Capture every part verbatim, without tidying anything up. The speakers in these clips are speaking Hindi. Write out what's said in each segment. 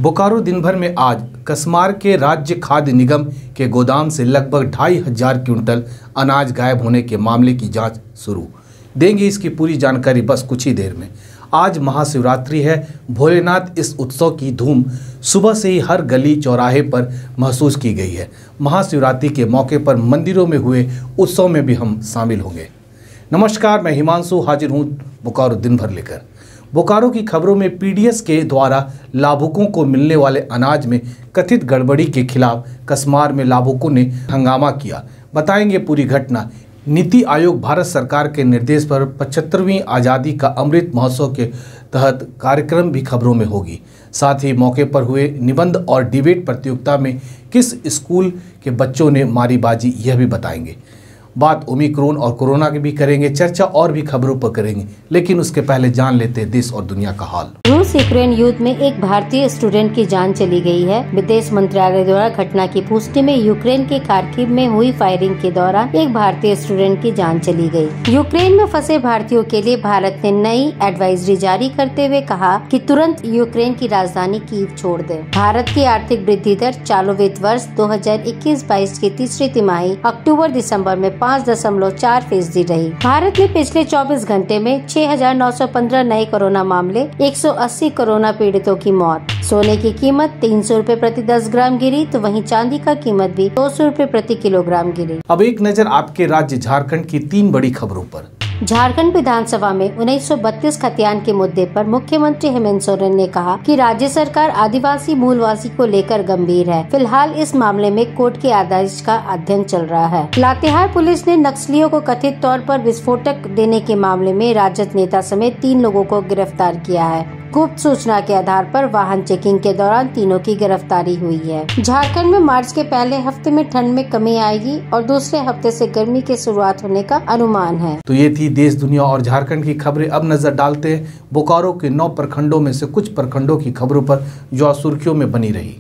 बोकारो दिन भर में आज कसमार के राज्य खाद्य निगम के गोदाम से लगभग ढाई हजार क्विंटल अनाज गायब होने के मामले की जांच शुरू। देंगे इसकी पूरी जानकारी बस कुछ ही देर में। आज महाशिवरात्रि है। भोलेनाथ इस उत्सव की धूम सुबह से ही हर गली चौराहे पर महसूस की गई है। महाशिवरात्रि के मौके पर मंदिरों में हुए उत्सव में भी हम शामिल होंगे। नमस्कार, मैं हिमांशु हाजिर हूँ बोकारो दिन भर लेकर। बोकारो की खबरों में पीडीएस के द्वारा लाभुकों को मिलने वाले अनाज में कथित गड़बड़ी के खिलाफ कसमार में लाभुकों ने हंगामा किया। बताएंगे पूरी घटना। नीति आयोग भारत सरकार के निर्देश पर पचहत्तरवीं आज़ादी का अमृत महोत्सव के तहत कार्यक्रम भी खबरों में होगी। साथ ही मौके पर हुए निबंध और डिबेट प्रतियोगिता में किस स्कूल के बच्चों ने मारी बाजी, यह भी बताएंगे। बात ओमिक्रॉन और कोरोना की भी करेंगे चर्चा और भी खबरों पर करेंगे, लेकिन उसके पहले जान लेते हैं देश और दुनिया का हाल। रूस यूक्रेन युद्ध में एक भारतीय स्टूडेंट की जान चली गई है। विदेश मंत्रालय द्वारा घटना की पुष्टि में यूक्रेन के खार्किव में हुई फायरिंग के दौरान एक भारतीय स्टूडेंट की जान चली गई। यूक्रेन में फंसे भारतीयों के लिए भारत ने नई एडवाइजरी जारी करते हुए कहा कि तुरंत यूक्रेन की राजधानी कीव छोड़ दे। भारत की आर्थिक वृद्धि दर चालू वित्त वर्ष दो हजार इक्कीस बाईस की तीसरी तिमाही अक्टूबर दिसंबर में पाँच दशमलव चार फीसदी रही। भारत में पिछले चौबीस घंटे में छह हजार नौ सौ पंद्रह नए कोरोना मामले, एक सौ अस्सी कोरोना पीड़ितों की मौत। सोने की कीमत तीन सौ रूपए प्रति दस ग्राम गिरी तो वहीं चांदी का कीमत भी दो सौ रूपए प्रति किलोग्राम गिरी। अब एक नजर आपके राज्य झारखंड की तीन बड़ी खबरों पर। झारखंड विधानसभा में उन्नीस सौ बत्तीस खतियान के मुद्दे पर मुख्यमंत्री हेमंत सोरेन ने कहा कि राज्य सरकार आदिवासी मूलवासी को लेकर गंभीर है। फिलहाल इस मामले में कोर्ट के आदेश का अध्ययन चल रहा है। लातेहार पुलिस ने नक्सलियों को कथित तौर पर विस्फोटक देने के मामले में राजद नेता समेत तीन लोगों को गिरफ्तार किया है। गुप्त सूचना के आधार पर वाहन चेकिंग के दौरान तीनों की गिरफ्तारी हुई है। झारखंड में मार्च के पहले हफ्ते में ठंड में कमी आएगी और दूसरे हफ्ते से गर्मी की शुरुआत होने का अनुमान है। तो ये थी देश, दुनिया और झारखंड की खबरें। अब नजर डालते हैं बोकारो के नौ प्रखंडों में से कुछ प्रखंडों की खबरों पर जो सुर्खियों में बनी रही।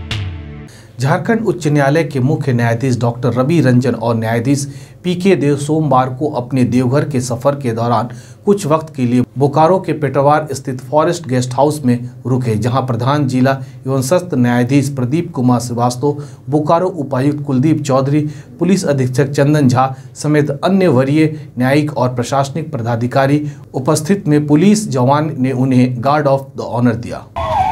झारखंड उच्च न्यायालय के मुख्य न्यायाधीश डॉक्टर रवि रंजन और न्यायाधीश पी के देव सोमवार को अपने देवघर के सफर के दौरान कुछ वक्त के लिए बोकारो के पेटवार स्थित फॉरेस्ट गेस्ट हाउस में रुके, जहां प्रधान जिला एवं सत्र न्यायाधीश प्रदीप कुमार श्रीवास्तव, बोकारो उपायुक्त कुलदीप चौधरी, पुलिस अधीक्षक चंदन झा समेत अन्य वरीय न्यायिक और प्रशासनिक पदाधिकारी उपस्थित में पुलिस जवान ने उन्हें गार्ड ऑफ द ऑनर दिया।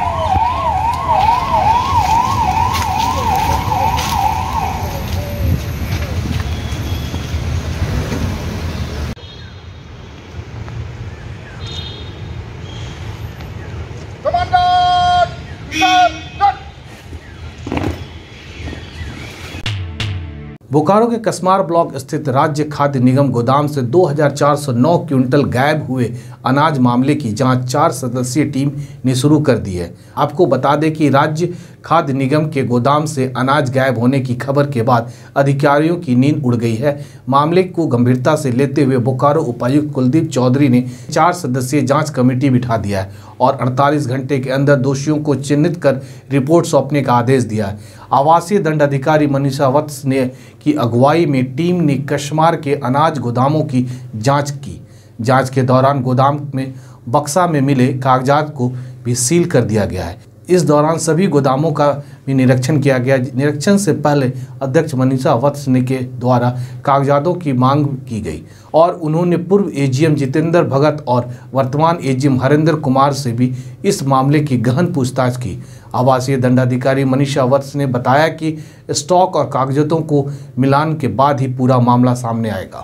बोकारो के कसमार ब्लॉक स्थित राज्य खाद्य निगम गोदाम से दो हजार चार सौ नौ क्विंटल गायब हुए अनाज मामले की जांच चार सदस्यीय टीम ने शुरू कर दी है। आपको बता दें कि राज्य खाद्य निगम के गोदाम से अनाज गायब होने की खबर के बाद अधिकारियों की नींद उड़ गई है। मामले को गंभीरता से लेते हुए बोकारो उपायुक्त कुलदीप चौधरी ने चार सदस्यीय जाँच कमेटी बिठा दिया है और अड़तालीस घंटे के अंदर दोषियों को चिन्हित कर रिपोर्ट सौंपने का आदेश दिया है। आवासीय दंडाधिकारी मनीषा वत्स ने की अगुवाई में टीम ने कसमार के अनाज गोदामों की जांच की। जांच के दौरान गोदाम में बक्सा में मिले कागजात को भी सील कर दिया गया है। इस दौरान सभी गोदामों का भी निरीक्षण किया गया। निरीक्षण से पहले अध्यक्ष मनीषा वत्स ने के द्वारा कागजातों की मांग की गई और उन्होंने पूर्व एजीएम जितेंद्र भगत और वर्तमान एजीएम हरेंद्र कुमार से भी इस मामले की गहन पूछताछ की। आवासीय दंडाधिकारी मनीषा वत्स ने बताया कि स्टॉक और कागजातों को मिलान के बाद ही पूरा मामला सामने आएगा।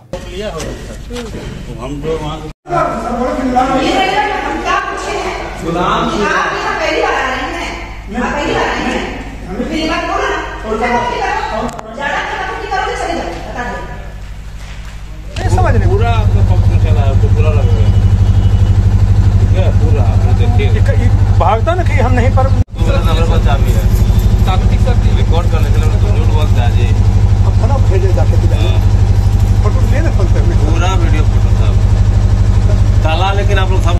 पूरा चला है, पूरा लगेगा, ठीक है, पूरा भागता ना कि हम नहीं पर नंबर पर चाबी है, रिकॉर्ड करने के लिए तो न्यूड वक्त आ जाए। अब खाना भेजे जाके फोटो ले ना, पूरा वीडियो फोटो साहब काला, लेकिन आप लोग सब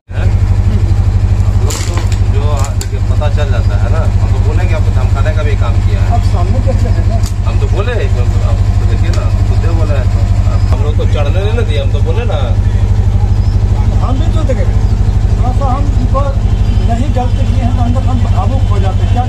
जो देखिए पता चल जाता है ना। हम तो बोले कि आपको धमकाने का भी काम किया है। अब सामने कैसे है ना, हम तो बोले, तो देखिए ना, खुद बोले हम लोग तो चढ़ने नहीं ना दिए, हम तो बोले ना हम भी तो देखे हम उनको नहीं गलती किए हैं तो अंदर हम भावुक हो जाते हैं। क्या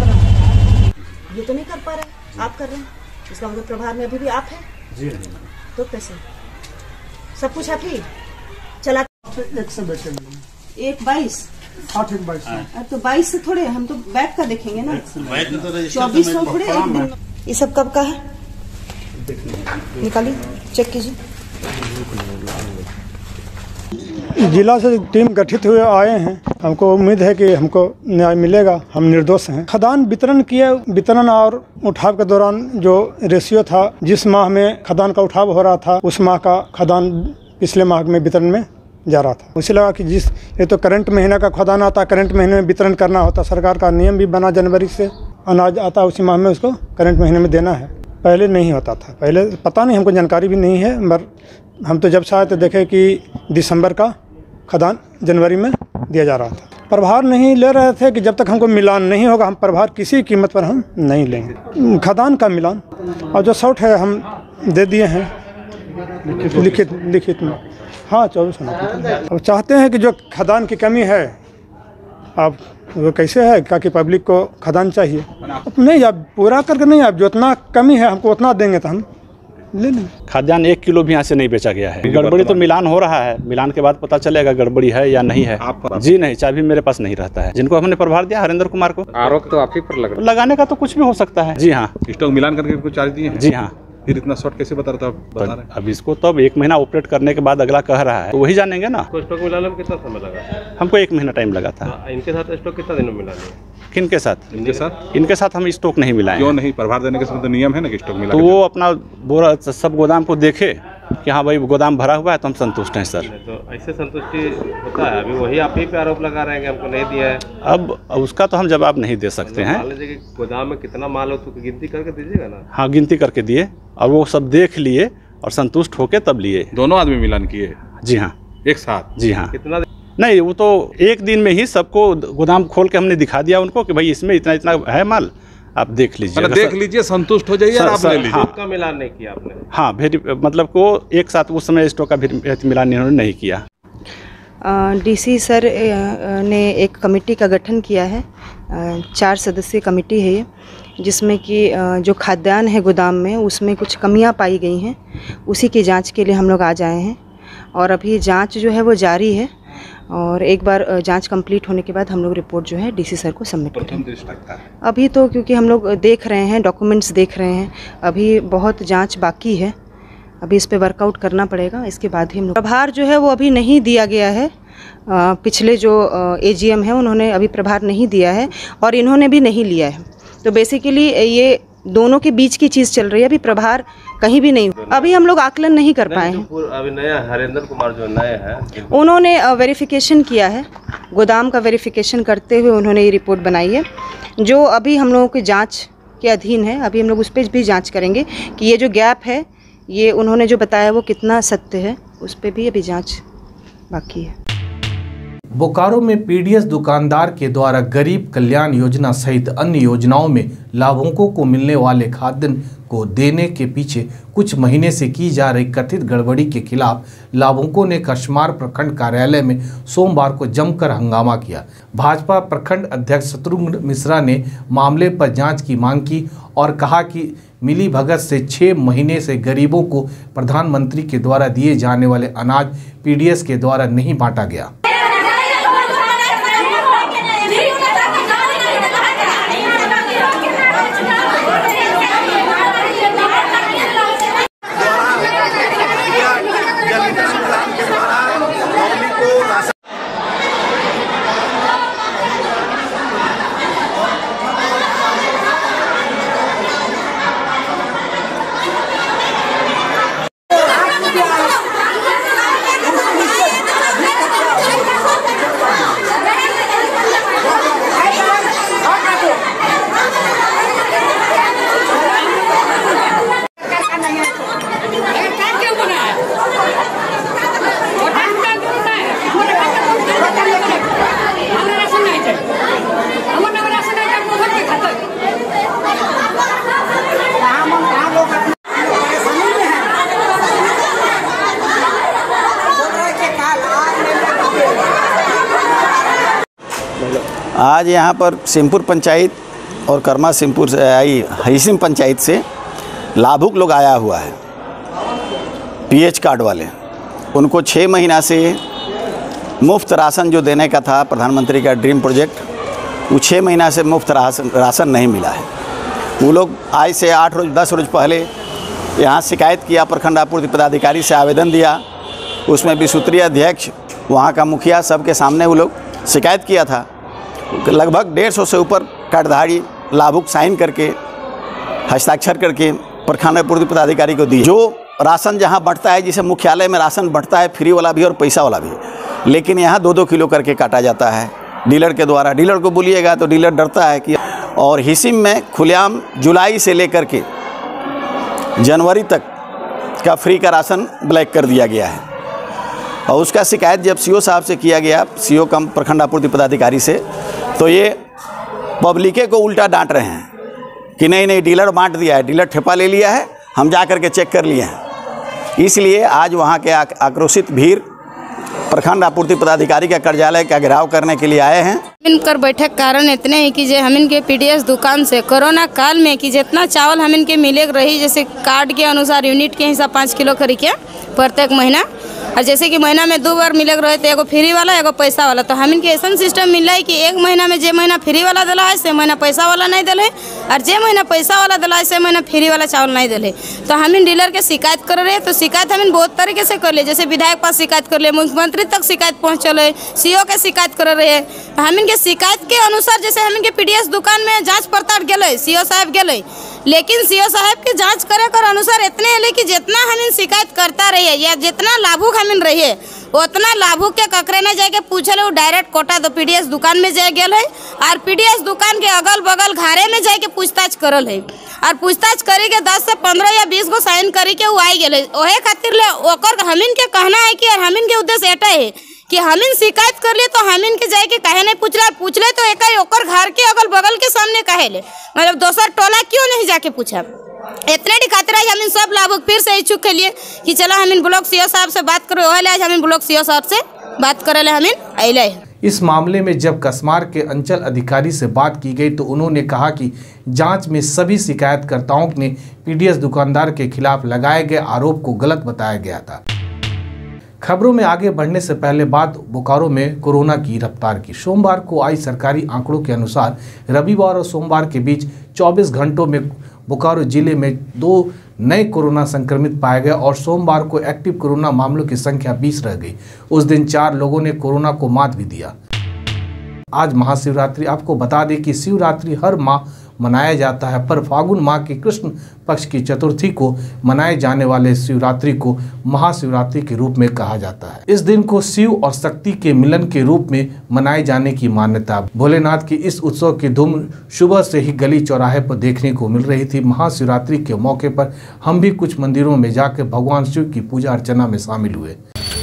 आप कर रहे हैं, इसका मतलब प्रभार में अभी भी आप हैं जी। तो कैसे सब कुछ आप ही चला एक से बैठे एक बाईस आठ एक बाईस तो बाईस से थोड़े हम तो बैक का देखेंगे ना, चौबीस सौ थोड़े एक दिन। ये सब कब का है निकालिए चेक कीजिए। जिला से टीम गठित हुए आए हैं, हमको उम्मीद है कि हमको न्याय मिलेगा, हम निर्दोष हैं। खदान वितरण किए, वितरण और उठाव के दौरान जो रेशियो था, जिस माह में खदान का उठाव हो रहा था उस माह का खदान पिछले माह में वितरण में जा रहा था। उसे लगा कि जिस ये तो करंट महीना का खदान आता, करंट महीने में वितरण करना होता, सरकार का नियम भी बना जनवरी से अनाज आता उसी माह में उसको करंट महीने में देना है। पहले नहीं होता था, पहले पता नहीं, हमको जानकारी भी नहीं है, मगर हम तो जब से आए तो देखे कि दिसंबर का खदान जनवरी में दिया जा रहा था। प्रभार नहीं ले रहे थे कि जब तक हमको मिलान नहीं होगा हम प्रभार किसी कीमत पर हम नहीं लेंगे। खदान का मिलान और जो शॉर्ट है हम दे दिए हैं लिखित लिखित में। हाँ चौबीस अब चाहते हैं कि जो खदान की कमी है अब वो कैसे है, ताकि पब्लिक को खदान चाहिए। नहीं आप पूरा करके नहीं, आप जो उतना कमी है हमको उतना देंगे तो हम ले लें। खाद्यान्न एक किलो भी यहाँ से नहीं बेचा गया है। गड़बड़ी तो मिलान हो रहा है, मिलान के बाद पता चलेगा गड़बड़ी है या नहीं है। जी नहीं, चाबी मेरे पास नहीं रहता है। जिनको हमने प्रभार दिया हरेंद्र कुमार को, आरोप तो आप ही पर लग लगाने का तो कुछ भी हो सकता है। जी हाँ, स्टॉक मिलान करके कुछ चार्ज दिए हैं? जी हाँ। फिर इतना शॉर्ट कैसे बता रहा था? अब इसको तो अब एक महीना ऑपरेट करने के बाद अगला कह रहा है तो वही जानेंगे ना। स्टॉक मिलाने में कितना समय लगा? हमको एक महीना टाइम लगा था। इनके साथ स्टॉक कितना दिन में मिला लिया? किनके साथ? इनके साथ इनके साथ हम स्टॉक नहीं मिलाए। क्यों नहीं? प्रभार देने के तो नियम है ना कि स्टॉक मिला। तो वो अपना बोरा सब गोदाम को देखे कि हाँ भाई गोदाम भरा हुआ है तो हम संतुष्ट हैं सर। तो ऐसे संतुष्टि होता है? अभी वही आप ही पे आरोप लगा रहे हैं कि हमको नहीं दिया है। अब उसका तो हम जवाब नहीं दे सकते हैं। मान लीजिए कि गोदाम में कितना माल हो तो गिनती करके दीजिएगा ना। हाँ गिनती करके दिए और वो सब देख लिए और संतुष्ट होके तब लिए। दोनों आदमी मिलान किए? जी हाँ एक साथ? जी हाँ। कितना? नहीं वो तो एक दिन में ही सबको गोदाम खोल के हमने दिखा दिया उनको कि भाई इसमें इतना इतना है माल, आप देख लीजिए। देख लीजिए, संतुष्ट हो जाइए और आप ले लीजिए। हाँ, का मिलान नहीं किया आपने? हाँ भेरी मतलब को एक साथ उस समय स्टॉक का मिलान इन्होंने नहीं किया। डीसी सर ने एक कमेटी का गठन किया है, चार सदस्यीय कमेटी है ये, जिसमें कि जो खाद्यान्न है गोदाम में उसमें कुछ कमियां पाई गई हैं, उसी की जांच के लिए हम लोग आज आए हैं। और अभी जांच जो है वो जारी है और एक बार जांच कंप्लीट होने के बाद हम लोग रिपोर्ट जो है डीसी सर को सबमिट करेंगे। अभी तो क्योंकि हम लोग देख रहे हैं, डॉक्यूमेंट्स देख रहे हैं, अभी बहुत जांच बाकी है, अभी इस पे वर्कआउट करना पड़ेगा, इसके बाद ही हम लोग। प्रभार जो है वो अभी नहीं दिया गया है, आ, पिछले जो एजीएम है उन्होंने अभी प्रभार नहीं दिया है और इन्होंने भी नहीं लिया है। तो बेसिकली ये दोनों के बीच की चीज़ चल रही है, अभी प्रभार कहीं भी नहीं, अभी हम लोग आकलन नहीं कर पाए हैं। अभी नया हरेंद्र कुमार जो नए हैं उन्होंने वेरिफिकेशन किया है, गोदाम का वेरिफिकेशन करते हुए उन्होंने ये रिपोर्ट बनाई है जो अभी हम लोगों की जांच के अधीन है। अभी हम लोग उस पर भी जांच करेंगे कि ये जो गैप है ये उन्होंने जो बताया वो कितना सत्य है, उस पर भी अभी जांच बाकी है। बोकारो में पीडीएस दुकानदार के द्वारा गरीब कल्याण योजना सहित अन्य योजनाओं में लाभुकों को मिलने वाले खाद्यान्न को देने के पीछे कुछ महीने से की जा रही कथित गड़बड़ी के खिलाफ लाभुकों ने कस्मार प्रखंड कार्यालय में सोमवार को जमकर हंगामा किया। भाजपा प्रखंड अध्यक्ष शत्रुघ्न मिश्रा ने मामले पर जांच की मांग की और कहा कि मिली भगत से छः महीने से गरीबों को प्रधानमंत्री के द्वारा दिए जाने वाले अनाज पीडीएस के द्वारा नहीं बांटा गया। आज यहाँ पर सिमपुर पंचायत और कर्मा सिंहपुर से आई हईसिम पंचायत से लाभुक लोग आया हुआ है, पीएच कार्ड वाले। उनको छः महीना से मुफ्त राशन जो देने का था प्रधानमंत्री का ड्रीम प्रोजेक्ट, वो छः महीना से मुफ्त राशन राशन नहीं मिला है। वो लोग आज से आठ रोज दस रोज पहले यहाँ शिकायत किया, प्रखंड आपूर्ति पदाधिकारी से आवेदन दिया। उसमें विसूत्रीय अध्यक्ष, वहाँ का मुखिया, सबके सामने वो लोग शिकायत किया था। लगभग डेढ़ सौ से ऊपर कार्डधारी लाभुक साइन करके हस्ताक्षर करके प्रखंड आपूर्ति पदाधिकारी को दी। जो राशन जहाँ बंटता है, जिसे मुख्यालय में राशन बंटता है, फ्री वाला भी और पैसा वाला भी, लेकिन यहाँ दो दो किलो करके काटा जाता है डीलर के द्वारा। डीलर को बोलिएगा तो डीलर डरता है कि, और हिसिम में खुलेआम जुलाई से लेकर के जनवरी तक का फ्री का राशन ब्लैक कर दिया गया है। और उसका शिकायत जब सीओ साहब से किया गया, सीओ कम प्रखंड आपूर्ति पदाधिकारी से, तो ये पब्लिके को उल्टा डांट रहे हैं कि नहीं नहीं डीलर बांट दिया है, डीलर ठेपा ले लिया है, हम जा कर के चेक कर लिए हैं। इसलिए आज वहाँ के आक्रोशित भीड़ प्रखंड आपूर्ति पदाधिकारी का कार्यालय का घेराव करने के लिए आए हैं। इनकर बैठक कारण इतने ही कि जे हम इनके पीडीएस दुकान से कोरोना काल में कि जितना चावल हम इनके मिले रही, जैसे कार्ड के अनुसार यूनिट के हिसाब पाँच किलो खरीद के प्रत्येक महीना, और जैसे कि महीना में दो बार मिले रहे थे, एगो फ्री वाला एगो पैसा वाला। तो हम इनके ऐसा सिस्टम मिल रहा है कि एक महीना में जे महीना फ्री वाला दिला है से महीना पैसा वाला नहीं दिले, और जे महीना पैसा वाला दिला है से महीना फ्री वाला चावल नहीं दिले। तो हम इन डीलर के शिकायत कर रहे हैं। तो शिकायत हम इन बहुत तरीके से कर ले, जैसे विधायक पास शिकायत कर ले, मुख्यमंत्री तक शिकायत पहुँचल है, सीओ के शिकायत कर रहे हैं। तो हम इनके शिकायत के अनुसार जैसे हम इनके पीडीएस दुकान में जाँच पड़ताल गए, सीओ साहब गए, लेकिन सीओ साहब के जांच करे कर अनुसार इतने है कि जितना हम इन शिकायत करता रहिए या जितना लाभुक हम इन रहिए, उतना लाभुक के ककरे न जाके पूछे, वो डायरेक्ट कोटा तो पीडीएस दुकान में जाए गए है, और पीडीएस दुकान के अगल बगल घरे में जाके पूछताछ करल है, और पूछताछ करी के दस से पंद्रह या बीस गो साइन करी के वो आई गए। ओहे खातिर ले ओकर हम इनके कहना है कि हम इनके उद्देश्य एटा है कि हम इन शिकायत कर लिए तो हम इनके जाके कहे नहीं पूछ रहा, पूछ ले तो एक ओकर घर के अगल बगल के सामने कहे ले, मतलब दोसर टोला क्यों नहीं जाके पूछा। इतने डी खातिर आज हम इन सब लाभुक फिर से इच्छुक के लिए कि चलो हम इन ब्लॉक सीओ साहब से बात करो। आज हम इन ब्लॉक सीओ साहब से बात करे हम इन अले। इस मामले में जब कसमार के अंचल अधिकारी से बात की गई तो उन्होंने कहा कि जांच में सभी शिकायतकर्ताओं ने पीडीएस दुकानदार के खिलाफ लगाए गए आरोप को गलत बताया गया था। खबरों में आगे बढ़ने से पहले बात बोकारो में कोरोना की रफ्तार की। सोमवार को आई सरकारी आंकड़ों के अनुसार रविवार और सोमवार के बीच चौबीस घंटों में बोकारो जिले में दो नए कोरोना संक्रमित पाए गए और सोमवार को एक्टिव कोरोना मामलों की संख्या बीस रह गई। उस दिन चार लोगों ने कोरोना को मात भी दिया। आज महाशिवरात्रि। आपको बता दें कि शिवरात्रि हर माह मनाया जाता है, पर फागुन माह के कृष्ण पक्ष की चतुर्थी को मनाए जाने वाले शिवरात्रि को महाशिवरात्रि के रूप में कहा जाता है। इस दिन को शिव और शक्ति के मिलन के रूप में मनाए जाने की मान्यता। भोलेनाथ की इस उत्सव की धूम सुबह से ही गली चौराहे पर देखने को मिल रही थी। महाशिवरात्रि के मौके पर हम भी कुछ मंदिरों में जाकर भगवान शिव की पूजा अर्चना में शामिल हुए।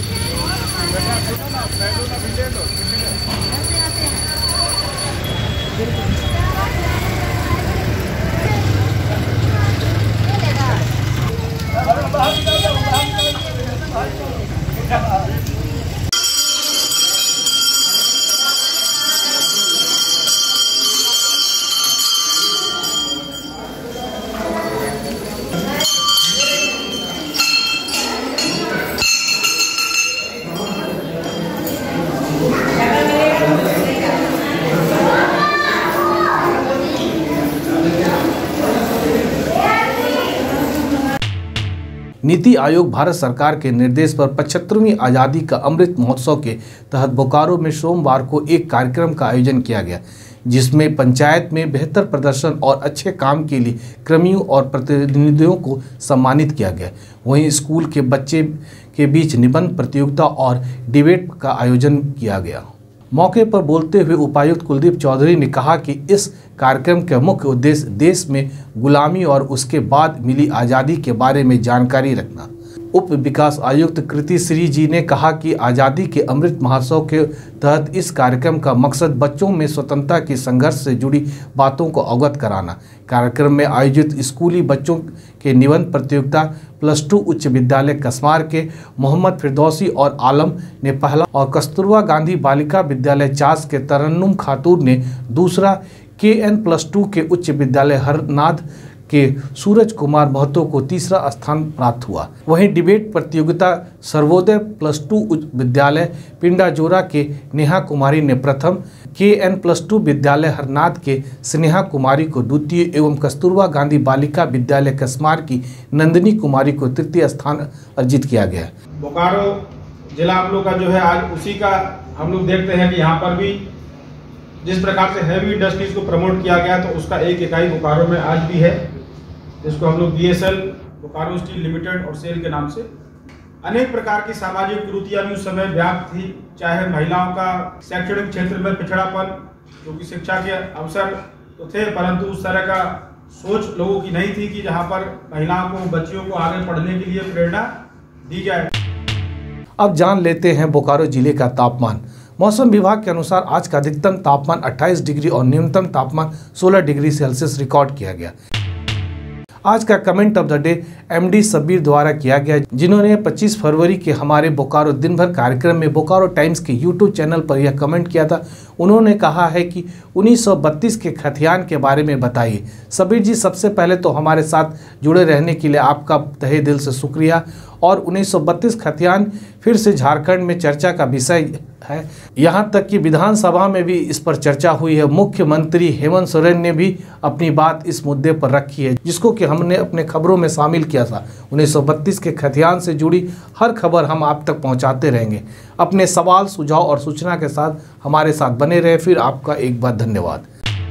नीति आयोग भारत सरकार के निर्देश पर पचहत्तरवीं आज़ादी का अमृत महोत्सव के तहत बोकारो में सोमवार को एक कार्यक्रम का आयोजन किया गया, जिसमें पंचायत में बेहतर प्रदर्शन और अच्छे काम के लिए कर्मियों और प्रतिनिधियों को सम्मानित किया गया। वहीं स्कूल के बच्चे के बीच निबंध प्रतियोगिता और डिबेट का आयोजन किया गया। मौके पर बोलते हुए उपायुक्त कुलदीप चौधरी ने कहा कि इस कार्यक्रम का मुख्य उद्देश्य देश में गुलामी और उसके बाद मिली आज़ादी के बारे में जानकारी रखना। उप विकास आयुक्त कृति श्री जी ने कहा कि आज़ादी के अमृत महोत्सव के तहत इस कार्यक्रम का मकसद बच्चों में स्वतंत्रता के संघर्ष से जुड़ी बातों को अवगत कराना। कार्यक्रम में आयोजित स्कूली बच्चों के निबंध प्रतियोगिता प्लस टू उच्च विद्यालय कसमार के मोहम्मद फिरदौसी और आलम ने पहला और कस्तूरबा गांधी बालिका विद्यालय चास के तरन्नुम खातून ने दूसरा के एन प्लस टू के उच्च विद्यालय हरनाद के सूरज कुमार महतो को तीसरा स्थान प्राप्त हुआ। वहीं डिबेट प्रतियोगिता सर्वोदय प्लस टू उच्च विद्यालय पिंडाजोरा के नेहा कुमारी ने प्रथम, के एन प्लस टू विद्यालय हरनाद के स्नेहा कुमारी को द्वितीय एवं कस्तूरबा गांधी बालिका विद्यालय कसमार की नंदिनी कुमारी को तृतीय स्थान अर्जित किया गया। बोकारो जिला हम लोग का जो है आज उसी का हम लोग देखते हैं कि यहाँ पर भी जिस प्रकार से हैवी इंडस्ट्रीज को प्रमोट किया गया तो उसका एक इकाई बोकारो में आज भी है, जिसको हम लोग B S L Bokaro steel limited और सेल के नाम से। अनेक प्रकार की सामाजिक कुरीतियां भी उस समय व्याप्त थी, चाहे महिलाओं का शैक्षणिक क्षेत्र में पिछड़ापन, क्योंकि शिक्षा के अवसर तो थे परंतु उस तरह का सोच लोगों की नहीं थी कि जहां पर महिलाओं को, बच्चियों को आगे पढ़ने के लिए प्रेरणा दी जाए। अब जान लेते हैं बोकारो जिले का तापमान। मौसम विभाग के अनुसार आज का अधिकतम तापमान अट्ठाईस डिग्री और न्यूनतम तापमान सोलह डिग्री सेल्सियस रिकॉर्ड किया गया। आज का comment of the day MD Sabir द्वारा किया गया, जिन्होंने पच्चीस फरवरी के हमारे बोकारो दिन भर कार्यक्रम में बोकारो टाइम्स के यूट्यूब चैनल पर यह कमेंट किया था। उन्होंने कहा है कि उन्नीस सौ बत्तीस के खतियान के बारे में बताइए। सबीर जी, सबसे पहले तो हमारे साथ जुड़े रहने के लिए आपका तहे दिल से शुक्रिया। और उन्नीस सौ बत्तीस खतियान फिर से झारखंड में चर्चा का विषय है, यहाँ तक कि विधानसभा में भी इस पर चर्चा हुई है। मुख्यमंत्री हेमंत सोरेन ने भी अपनी बात इस मुद्दे पर रखी है, जिसको कि हमने अपने खबरों में शामिल किया था। उन्नीस सौ बत्तीस के खतियान से जुड़ी हर खबर हम आप तक पहुँचाते रहेंगे। अपने सवाल, सुझाव और सूचना के साथ हमारे साथ बने रहे। फिर आपका एक बार धन्यवाद।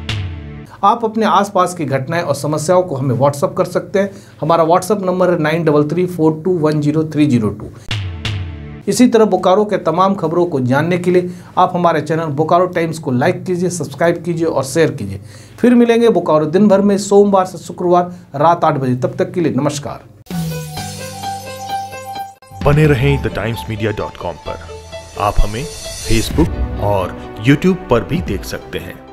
आप अपने आसपास की घटनाएं और समस्याओं को हमें व्हाट्सअप कर सकते हैं। हमारा व्हाट्सअप नंबर है nine double three four two one zero three zero two. इसी तरह बोकारो के तमाम खबरों को जानने के लिए आप हमारे चैनल बोकारो टाइम्स को लाइक कीजिए, सब्सक्राइब कीजिए और शेयर कीजिए। फिर मिलेंगे बोकारो दिन भर में सोमवार से शुक्रवार रात आठ बजे। तब तक के लिए नमस्कार। बने रहें the Times Media dot com पर। आप हमें फेसबुक और यूट्यूब पर भी देख सकते हैं।